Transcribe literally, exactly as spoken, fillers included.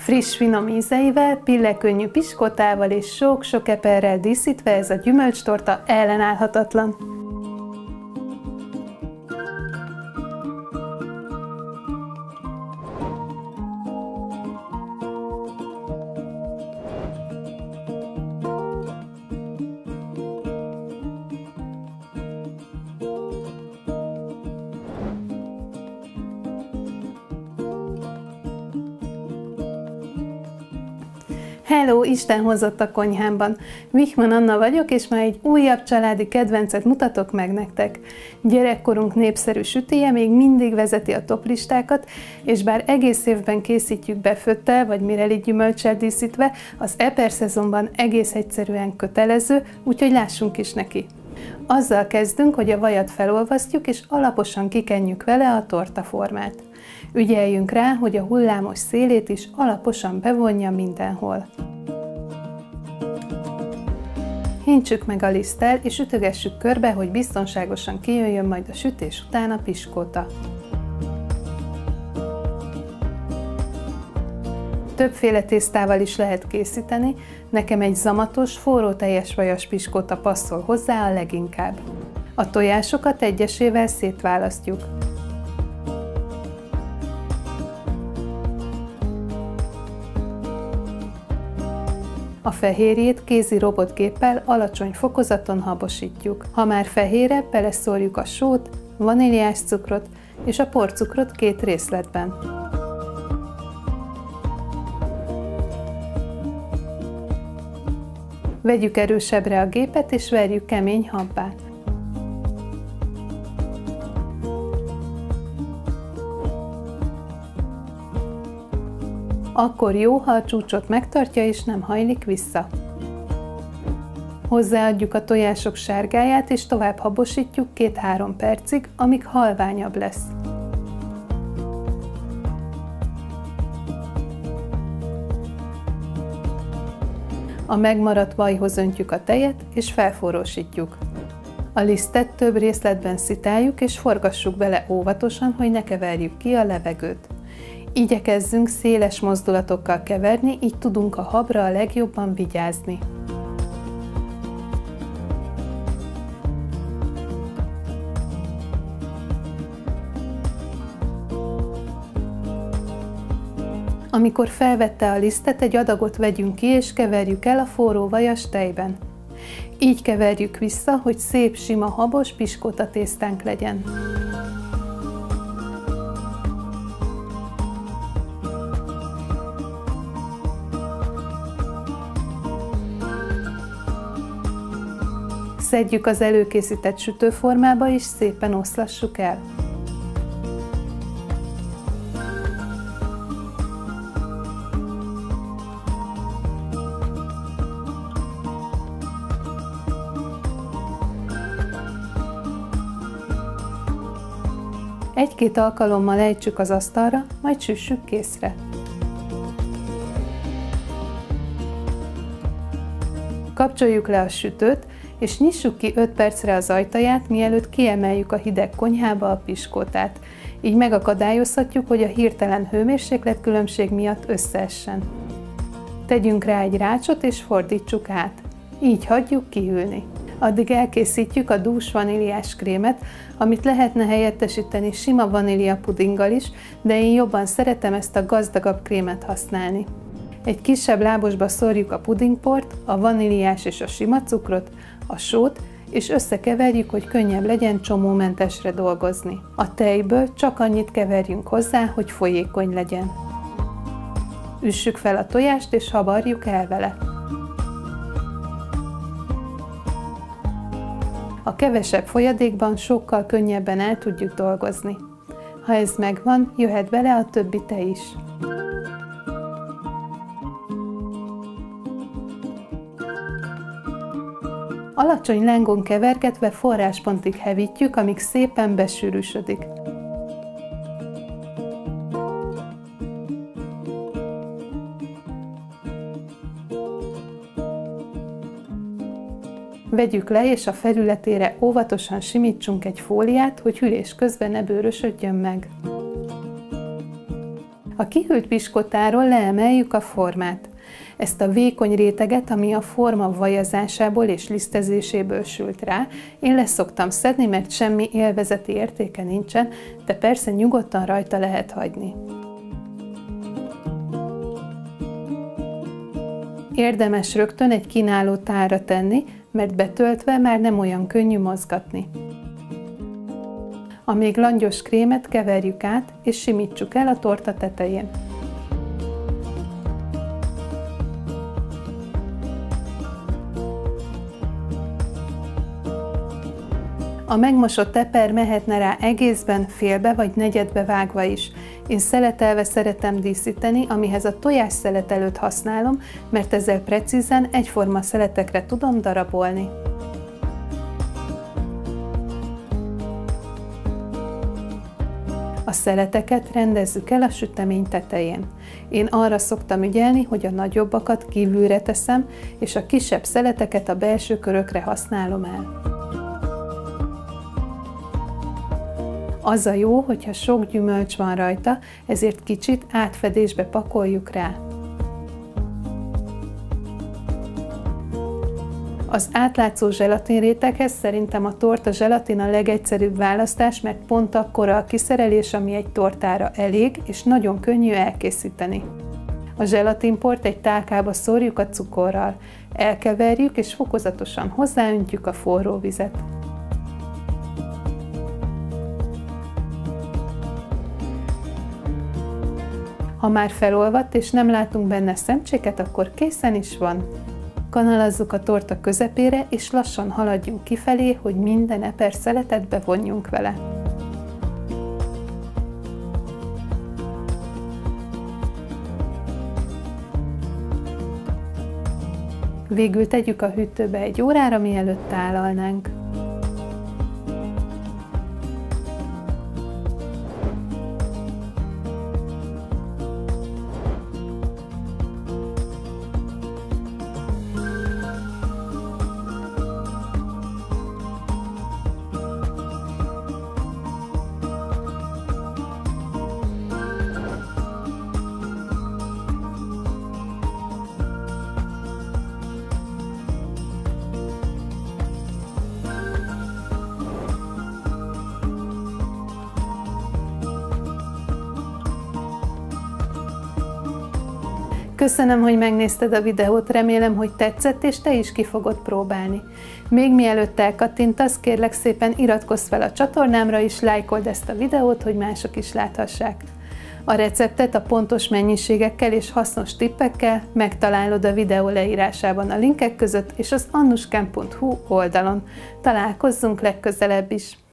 Friss, finom ízeivel, pillekönnyű piskótával és sok-sok eperrel díszítve ez a gyümölcstorta ellenállhatatlan. Hello, Isten hozott a konyhámban! Wichmann Anna vagyok, és már egy újabb családi kedvencet mutatok meg nektek. Gyerekkorunk népszerű sütije még mindig vezeti a toplistákat, és bár egész évben készítjük befőttel vagy mireli gyümölccsel díszítve, az eper szezonban egész egyszerűen kötelező, úgyhogy lássunk is neki. Azzal kezdünk, hogy a vajat felolvasztjuk, és alaposan kikenjük vele a tortaformát. Ügyeljünk rá, hogy a hullámos szélét is alaposan bevonja mindenhol. Hintsük meg a liszttel, és ütögessük körbe, hogy biztonságosan kijöjjön majd a sütés után a piskóta. Többféle tésztával is lehet készíteni, nekem egy zamatos, forró teljes vajas piskóta passzol hozzá a leginkább. A tojásokat egyesével szétválasztjuk. A fehérjét kézi robotgéppel alacsony fokozaton habosítjuk. Ha már fehére, beleszórjuk a sót, vaníliás cukrot és a porcukrot két részletben. Vegyük erősebbre a gépet és verjük kemény habbá. Akkor jó, ha a csúcsot megtartja és nem hajlik vissza. Hozzáadjuk a tojások sárgáját és tovább habosítjuk két-három percig, amíg halványabb lesz. A megmaradt vajhoz öntjük a tejet és felforrósítjuk. A lisztet több részletben szitáljuk és forgassuk bele óvatosan, hogy ne keverjük ki a levegőt. Igyekezzünk széles mozdulatokkal keverni, így tudunk a habra a legjobban vigyázni. Amikor felvette a lisztet, egy adagot vegyünk ki és keverjük el a forró vajas tejben. Így keverjük vissza, hogy szép, sima, habos piskóta tésztánk legyen. Szedjük az előkészített sütőformába és szépen oszlassuk el. Egy-két alkalommal ejtsük az asztalra, majd süssük készre. Kapcsoljuk le a sütőt, és nyissuk ki öt percre az ajtaját, mielőtt kiemeljük a hideg konyhába a piskótát. Így megakadályozhatjuk, hogy a hirtelen hőmérsékletkülönbség miatt összeessen. Tegyünk rá egy rácsot és fordítsuk át. Így hagyjuk kihűlni. Addig elkészítjük a dús vaníliás krémet, amit lehetne helyettesíteni sima vanília pudinggal is, de én jobban szeretem ezt a gazdagabb krémet használni. Egy kisebb lábosba szórjuk a pudingport, a vaníliás és a sima cukrot, a sót, és összekeverjük, hogy könnyebb legyen csomómentesre dolgozni. A tejből csak annyit keverjünk hozzá, hogy folyékony legyen. Üssük fel a tojást és habarjuk el vele. A kevesebb folyadékban sokkal könnyebben el tudjuk dolgozni. Ha ez megvan, jöhet bele a többi tej is. Alacsony lángon kevergetve forráspontig hevítjük, amíg szépen besűrűsödik. Vegyük le, és a felületére óvatosan simítsunk egy fóliát, hogy hűlés közben ne bőrösödjön meg. A kihűlt piskotáról leemeljük a formát. Ezt a vékony réteget, ami a forma vajazásából és lisztezéséből sült rá, én leszoktam szedni, mert semmi élvezeti értéke nincsen, de persze nyugodtan rajta lehet hagyni. Érdemes rögtön egy kínáló tálra tenni, mert betöltve már nem olyan könnyű mozgatni. A még langyos krémet keverjük át, és simítsuk el a torta tetején. A megmosott teper mehetne rá egészben, félbe vagy negyedbe vágva is. Én szeletelve szeretem díszíteni, amihez a tojás szeletelőt használom, mert ezzel precízen egyforma szeletekre tudom darabolni. A szeleteket rendezzük el a sütemény tetején. Én arra szoktam ügyelni, hogy a nagyobbakat kívülre teszem, és a kisebb szeleteket a belső körökre használom el. Az a jó, hogyha sok gyümölcs van rajta, ezért kicsit átfedésbe pakoljuk rá. Az átlátszó zselatinréteghez szerintem a torta zselatin a legegyszerűbb választás, mert pont akkora a kiszerelés, ami egy tortára elég, és nagyon könnyű elkészíteni. A zselatinport egy tálkába szórjuk a cukorral, elkeverjük és fokozatosan hozzáöntjük a forró vizet. Ha már felolvadt és nem látunk benne szemcséket, akkor készen is van. Kanalazzuk a torta közepére, és lassan haladjunk kifelé, hogy minden eper szeletet bevonjunk vele. Végül tegyük a hűtőbe egy órára, mielőtt tálalnánk. Köszönöm, hogy megnézted a videót, remélem, hogy tetszett, és te is ki fogod próbálni. Még mielőtt elkattintasz, kérlek szépen iratkozz fel a csatornámra, és lájkold ezt a videót, hogy mások is láthassák. A receptet a pontos mennyiségekkel és hasznos tippekkel megtalálod a videó leírásában a linkek között és az annuskan pont hu oldalon. Találkozzunk legközelebb is!